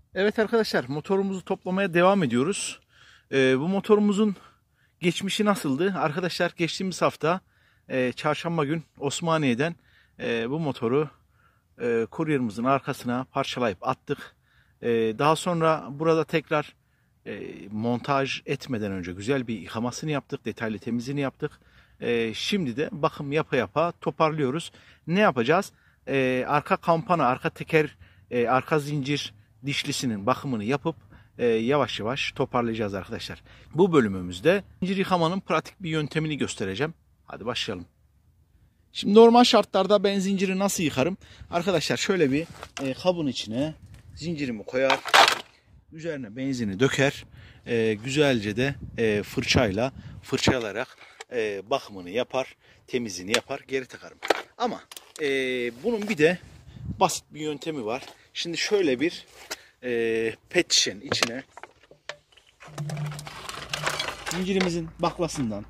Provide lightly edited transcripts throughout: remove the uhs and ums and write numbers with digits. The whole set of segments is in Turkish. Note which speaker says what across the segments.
Speaker 1: Evet arkadaşlar, motorumuzu toplamaya devam ediyoruz. Bu motorumuzun geçmişi nasıldı? Arkadaşlar, geçtiğimiz hafta çarşamba gün Osmaniye'den bu motoru kuryerimizin arkasına parçalayıp attık. Daha sonra burada tekrar montaj etmeden önce güzel bir yıkamasını yaptık. Detaylı temizliğini yaptık. Şimdi de bakım yapa yapa toparlıyoruz. Ne yapacağız? Arka kampana, arka teker, arka zincir dişlisinin bakımını yapıp yavaş yavaş toparlayacağız arkadaşlar. Bu bölümümüzde zincir yıkamanın pratik bir yöntemini göstereceğim. Hadi başlayalım. Şimdi normal şartlarda ben zinciri nasıl yıkarım? Arkadaşlar şöyle bir kabın içine zincirimi koyar. Üzerine benzini döker. Güzelce de fırçayla fırçalayarak bakımını yapar. Temizliğini yapar. Geri takarım. Ama bunun bir de basit bir yöntemi var. Şimdi şöyle bir pet şişenin içine zincirimizin baklasından,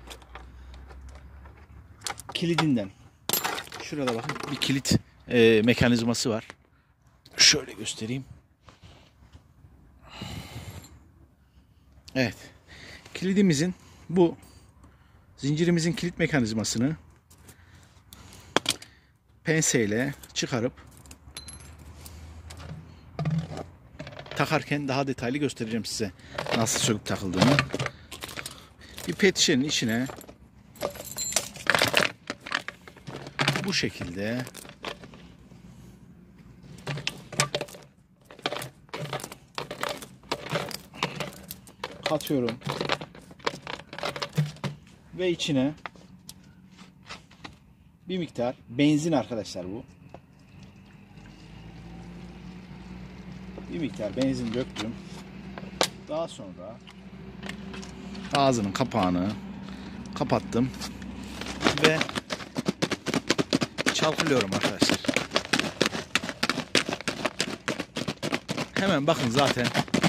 Speaker 1: kilidinden, şurada bakın bir kilit mekanizması var. Şöyle göstereyim. Evet. Kilidimizin bu zincirimizin kilit mekanizmasını penseyle çıkarıp takarken daha detaylı göstereceğim size nasıl söküp takıldığını. Bir pet şişenin içine bu şekilde katıyorum ve içine bir miktar benzin, arkadaşlar bu. Bir miktar benzin döktüm. Daha sonra ağzının kapağını kapattım ve çalkalıyorum arkadaşlar. Hemen bakın, zaten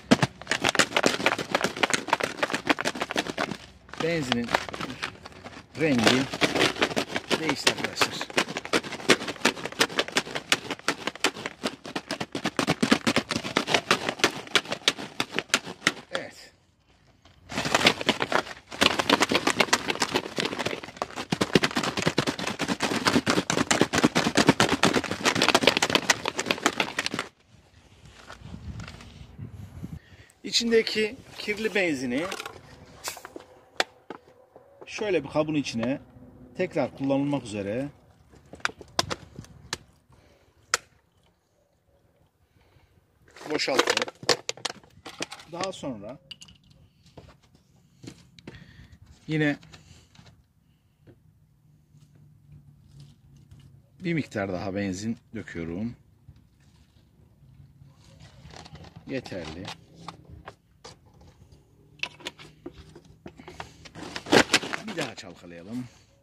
Speaker 1: benzinin rengi değişti arkadaşlar. Evet. İçindeki kirli benzini şöyle bir kabın içine tekrar kullanılmak üzere boşalttım. Daha sonra yine bir miktar daha benzin döküyorum. Yeterli. Bir daha çalkalayalım.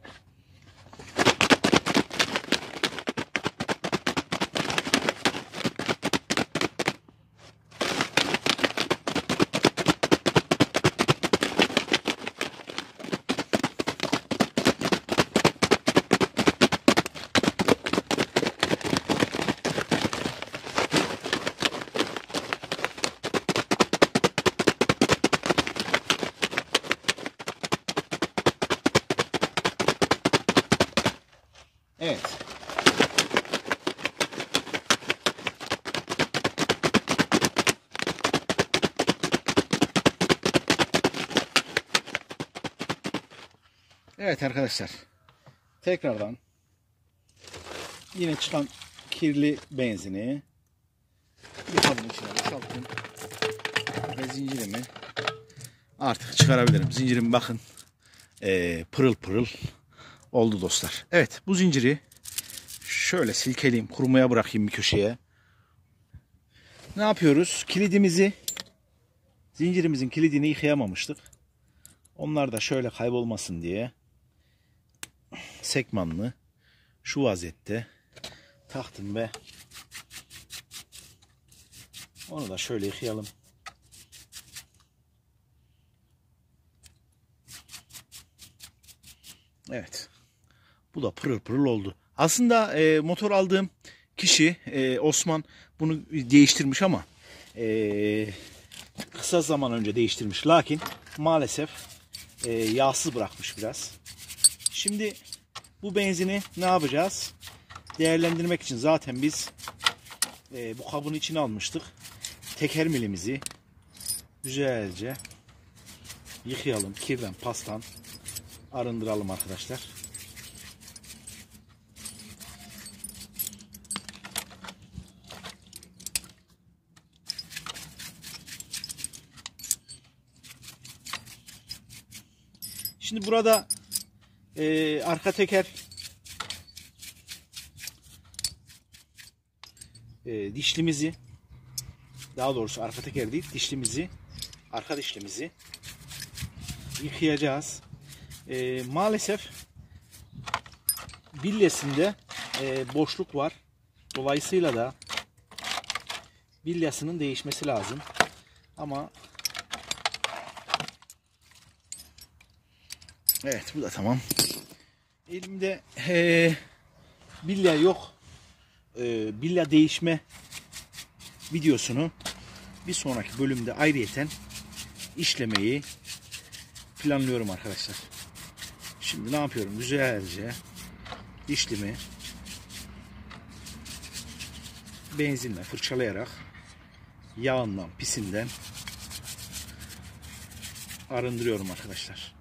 Speaker 1: Evet. Evet arkadaşlar. Tekrardan yine çıkan kirli benzini bir kabın içine boşalttım ve zincirimi artık çıkarabilirim. Zincirim bakın pırıl pırıl oldu dostlar. Evet, bu zinciri şöyle silkeleyeyim, kurumaya bırakayım bir köşeye. Ne yapıyoruz? Kilidimizi, zincirimizin kilidini yıkayamamıştık. Onlar da şöyle kaybolmasın diye sekmanlı şu vaziyette taktım ve onu da şöyle yıkayalım. Evet. Bu da pırıl pırıl oldu. Aslında motor aldığım kişi Osman bunu değiştirmiş ama kısa zaman önce değiştirmiş. Lakin maalesef yağsız bırakmış biraz. Şimdi bu benzini ne yapacağız? Değerlendirmek için zaten biz bu kabın içine almıştık. Teker milimizi güzelce yıkayalım. Kirden, pastan arındıralım arkadaşlar. Şimdi burada arka teker dişlimizi, daha doğrusu arka teker değil dişlimizi, arka dişlimizi yıkayacağız. Maalesef bilyesinde boşluk var. Dolayısıyla da bilyasının değişmesi lazım. Ama evet, bu da tamam. Elimde bilya yok. Bilya değişme videosunu bir sonraki bölümde ayrıyeten işlemeyi planlıyorum arkadaşlar. Şimdi ne yapıyorum? Güzelce dişlimi benzinle fırçalayarak yağından, pisinden arındırıyorum arkadaşlar.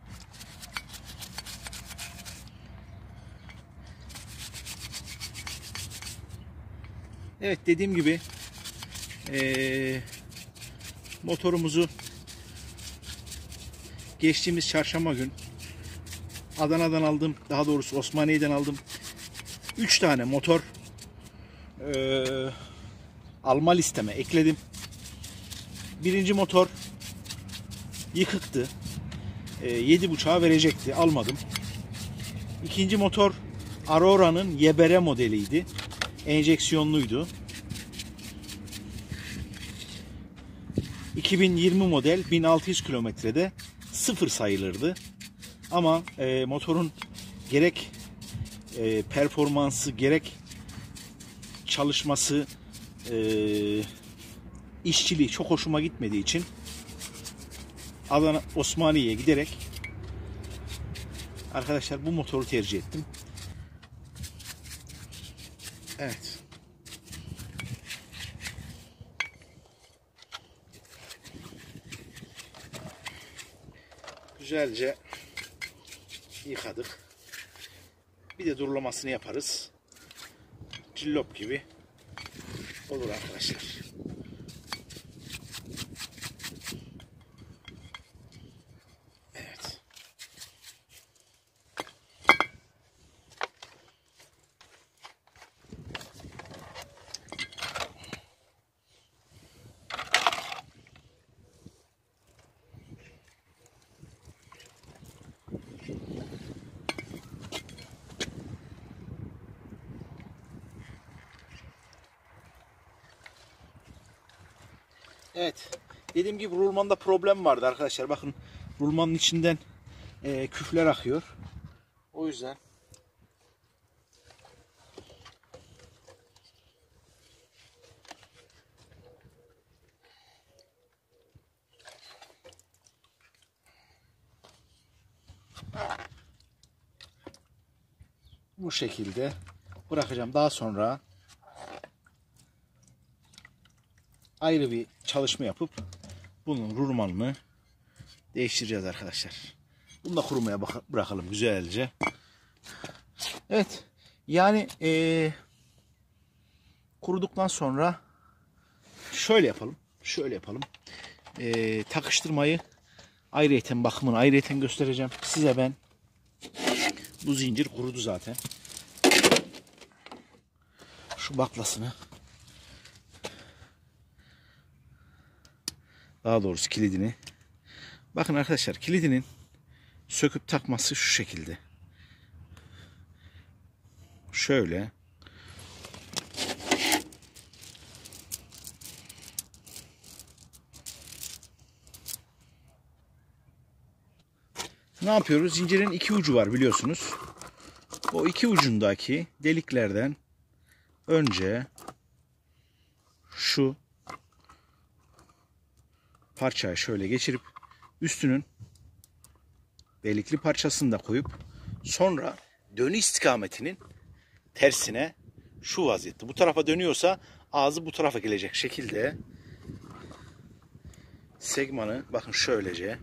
Speaker 1: Evet, dediğim gibi motorumuzu geçtiğimiz çarşamba gün Adana'dan aldım. Daha doğrusu Osmaniye'den aldım. 3 tane motor alma listeme ekledim. Birinci motor yıkıktı. 7.5'a verecekti. Almadım. İkinci motor Aurora'nın YBR modeliydi. Enjeksiyonluydu. 2020 model 1600 kilometrede sıfır sayılırdı. Ama motorun gerek performansı gerek çalışması işçiliği çok hoşuma gitmediği için Adana Osmaniye'ye giderek arkadaşlar bu motoru tercih ettim. Evet. Güzelce yıkadık. Bir de durulamasını yaparız. Cillop gibi olur arkadaşlar. Evet. Evet. Dediğim gibi rulmanda problem vardı arkadaşlar. Bakın rulmanın içinden küfler akıyor. O yüzden bu şekilde bırakacağım. Daha sonra ayrı bir çalışma yapıp bunun rulmanını değiştireceğiz arkadaşlar. Bunu da kurumaya bırakalım güzelce. Evet. Yani kuruduktan sonra şöyle yapalım. Şöyle yapalım. Takıştırmayı ayrıyeten, bakımını ayrıyeten göstereceğim. Size ben bu zincir kurudu zaten. Şu baklasını, daha doğrusu kilidini. Bakın arkadaşlar, kilidinin söküp takması şu şekilde. Şöyle. Ne yapıyoruz? Zincirin iki ucu var biliyorsunuz. O iki ucundaki deliklerden önce şu parçayı şöyle geçirip üstünün delikli parçasını da koyup sonra dönü istikametinin tersine şu vaziyette. Bu tarafa dönüyorsa ağzı bu tarafa gelecek şekilde segmanı bakın şöylece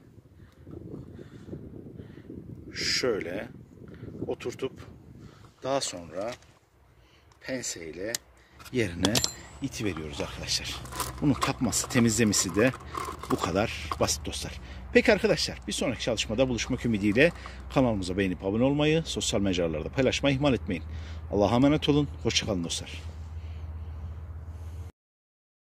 Speaker 1: şöyle oturtup daha sonra penseyle yerine iti veriyoruz arkadaşlar. Bunun takması, temizlemesi de bu kadar basit dostlar. Peki arkadaşlar, bir sonraki çalışmada buluşmak ümidiyle kanalımıza beğenip abone olmayı, sosyal mecralarda paylaşmayı ihmal etmeyin. Allah'a emanet olun. Hoşça kalın dostlar.